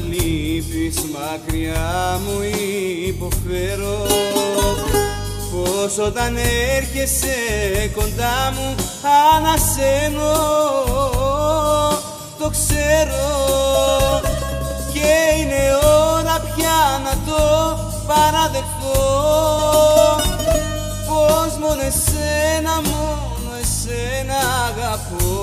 λείπεις μακριά μου υποφέρω, πως όταν έρχεσαι κοντά μου ανασένω, το ξέρω και είναι ώρα πια να το παραδεχθώ, πως μόνο εσένα αγαπώ.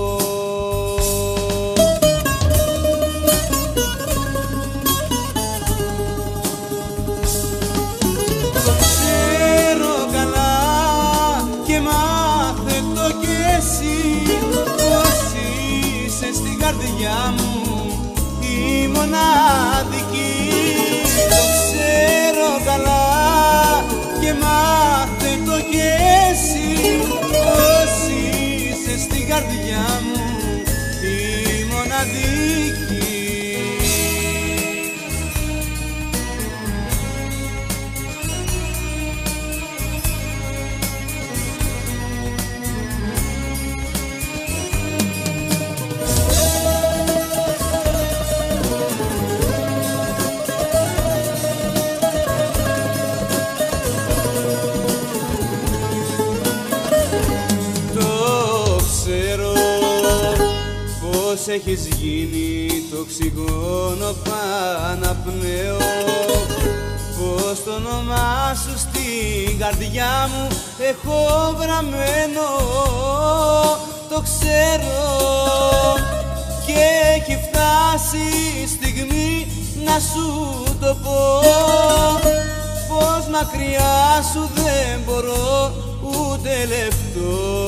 Στην καρδιά μου η μοναδική, το ξέρω καλά και μάθε το κι εσύ, πως είσαι στην καρδιά μου η μοναδική. Πως έχεις γίνει το οξυγόνο παναπνέω, πως το όνομά σου στην καρδιά μου έχω γραμμένο, το ξέρω και έχει φτάσει η στιγμή να σου το πω, πως μακριά σου δεν μπορώ ούτε λεπτό.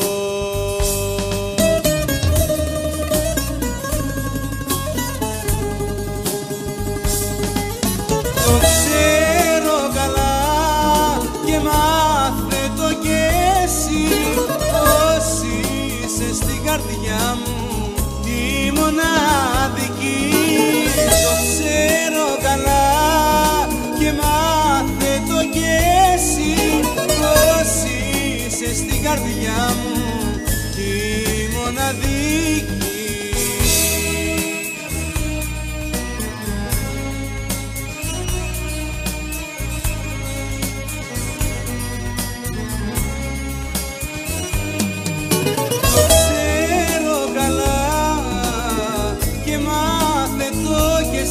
Το ξέρω καλά και μάθε το κι εσύ, πως είσαι στην καρδιά μου η μοναδική. Το ξέρω καλά και μάθε το κι εσύ, πως είσαι στην καρδιά μου η μοναδική.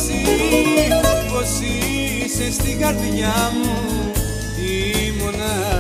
Πως είσαι στην καρδιά μου η μοναδική.